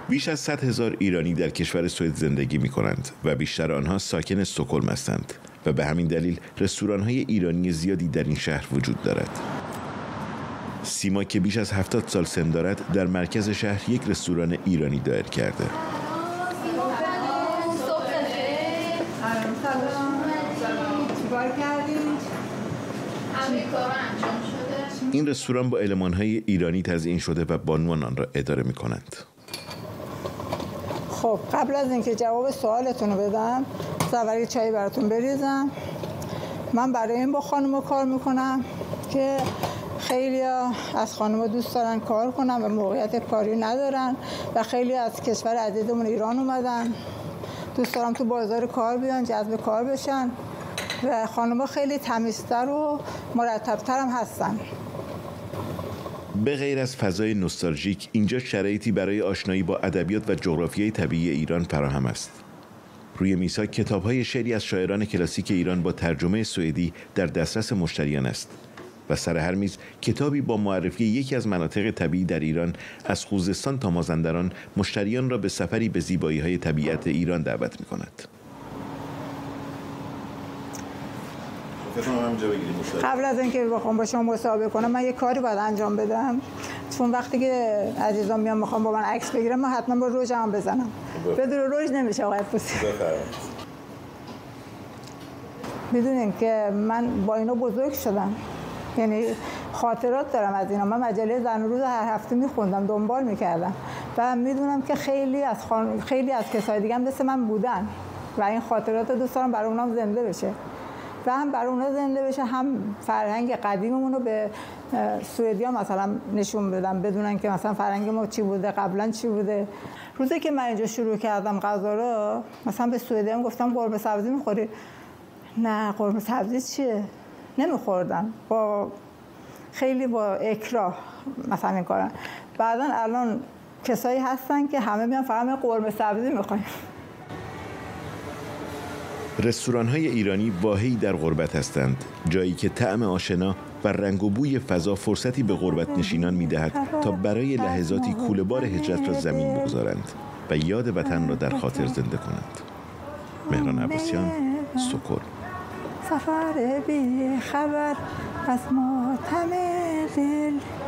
بیش از 100,000 ایرانی در کشور سوئد زندگی می‌کنند و بیشتر آنها ساکن استکهلم هستند و به همین دلیل رستوران‌های ایرانی زیادی در این شهر وجود دارد. سیما که بیش از 70 سال سن دارد در مرکز شهر یک رستوران ایرانی دایر کرده. این رستوران با المان‌های ایرانی تزیین شده و بانوان آن را اداره می‌کنند. خب قبل از اینکه جواب سوالتون رو بدم، سواری چای براتون بریزم. من برای این با خانم کار میکنم که خیلی از خانم دوست دارن کار کنن و موقعیت کاری ندارن و خیلی از کشور عزیزمون ایران اومدن، دوست دارم تو بازار کار بیان، جذب کار بشن و خانم‌ها خیلی تمیزتر و مرتب‌تر هم هستن. به غیر از فضای نوستالژیک، اینجا شرایطی برای آشنایی با ادبیات و جغرافیای طبیعی ایران فراهم است. روی میزها کتاب‌های شعری از شاعران کلاسیک ایران با ترجمه سوئدی در دسترس مشتریان است و سر هر میز کتابی با معرفی یکی از مناطق طبیعی در ایران از خوزستان تا مازندران مشتریان را به سفری به زیبایی‌های طبیعت ایران دعوت می‌کند. قبل از اینکه بخوام با شما مصاحبه کنم، من یه کاری باید انجام بدم، چون وقتی که عزیزان میان میخوام با من عکس بگیرم، من حتما با رژ هم بزنم. بدون رژ نمیشه آقای پوسی. میدونین که من با اینا بزرگ شدم، یعنی خاطرات دارم از اینا. من مجله زن و روز هر هفته میخوندم، دنبال میکردم و میدونم که خیلی از کسای دیگه هم مثل من بودن و این خاطرات دوست دارم برای اونام زنده بشه و هم برای اونا زنده بشه، هم فرهنگ قدیممون رو به سوئدیا مثلا نشون بدم، بدونن که مثلا فرهنگ ما چی بوده، قبلا چی بوده. روزی که من اینجا شروع کردم غذا رو، مثلا به سوئدیام گفتم قرمه سبزی میخوری؟ نه قرمه سبزی چیه؟ نمیخوردن، خیلی با اکراه مثلا این کارن. بعدن الان کسایی هستن که همه میان فقط قرمه سبزی میخوایم. رستوران‌های ایرانی واهی در غربت هستند، جایی که طعم آشنا و رنگ و بوی فضا فرصتی به غربت نشینان می‌دهد تا برای لحظاتی کوله‌بار هجرت را زمین بگذارند و یاد وطن را در خاطر زنده کنند. مهران عباسیان، استکهلم. سفر بی خبر از ماتم دل